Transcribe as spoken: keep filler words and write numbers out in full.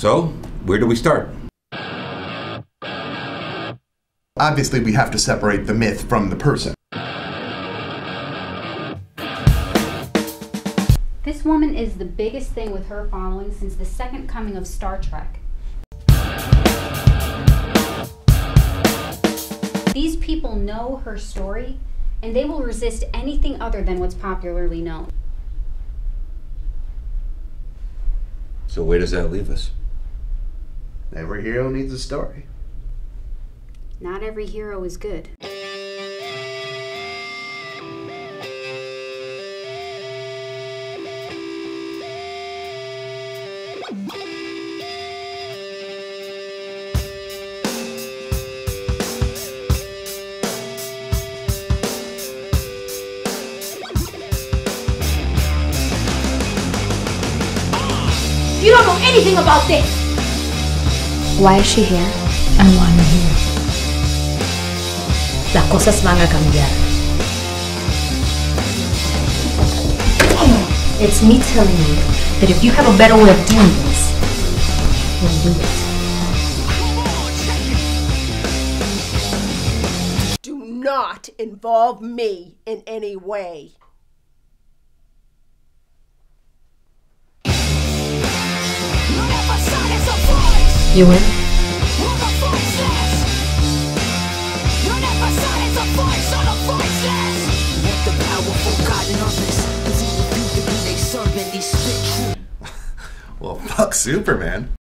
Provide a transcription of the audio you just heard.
So, where do we start? Obviously, we have to separate the myth from the person. This woman is the biggest thing with her following since the second coming of Star Trek. These people know her story, and they will resist anything other than what's popularly known. So where does that leave us? Every hero needs a story. Not every hero is good. You don't know anything about this! Why is she here? And why I'm here. Las cosas van a cambiar. It's me telling you that if you have a better way of doing this, then do it. Do not involve me in any way. You win? Well, fuck Superman.